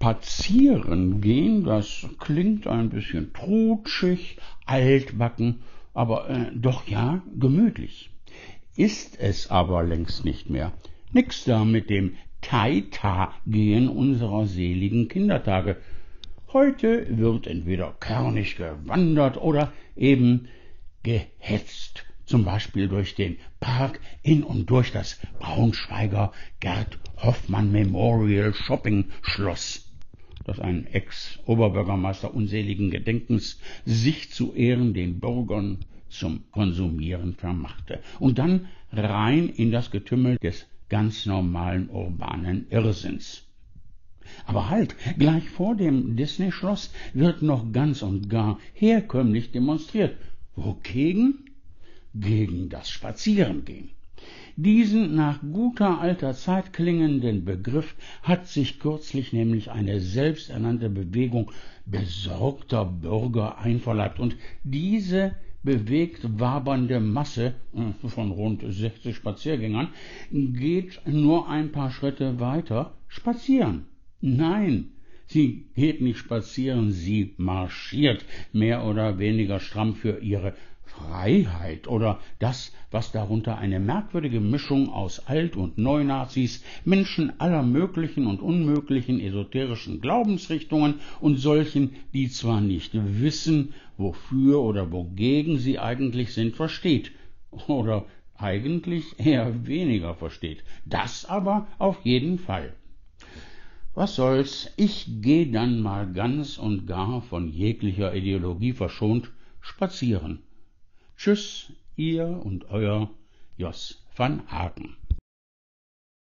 Spazieren gehen, das klingt ein bisschen trutschig, altbacken, aber doch ja gemütlich. Ist es aber längst nicht mehr. Nix da mit dem Taita-Gehen unserer seligen Kindertage. Heute wird entweder kernig gewandert oder eben gehetzt, zum Beispiel durch den Park in und durch das Braunschweiger Gerd Hoffmann Memorial Shopping Schloss, das ein Ex-Oberbürgermeister unseligen Gedenkens sich zu Ehren den Bürgern zum Konsumieren vermachte. Und dann rein in das Getümmel des ganz normalen urbanen Irrsinns. Aber halt, gleich vor dem Disney-Schloss wird noch ganz und gar herkömmlich demonstriert. Wogegen? Gegen das Spazierengehen. Diesen nach guter alter Zeit klingenden Begriff hat sich kürzlich nämlich eine selbsternannte Bewegung besorgter Bürger einverleibt, und diese bewegt wabernde Masse von rund 60 Spaziergängern geht nur ein paar Schritte weiter spazieren. Nein, sie geht nicht spazieren, sie marschiert mehr oder weniger stramm für ihre Freiheit oder das, was darunter eine merkwürdige Mischung aus Alt- und Neunazis, Menschen aller möglichen und unmöglichen esoterischen Glaubensrichtungen und solchen, die zwar nicht wissen, wofür oder wogegen sie eigentlich sind, versteht. Oder eigentlich eher weniger versteht. Das aber auf jeden Fall. Was soll's, ich geh dann mal ganz und gar von jeglicher Ideologie verschont spazieren. Tschüss, ihr und euer Jos van Aken.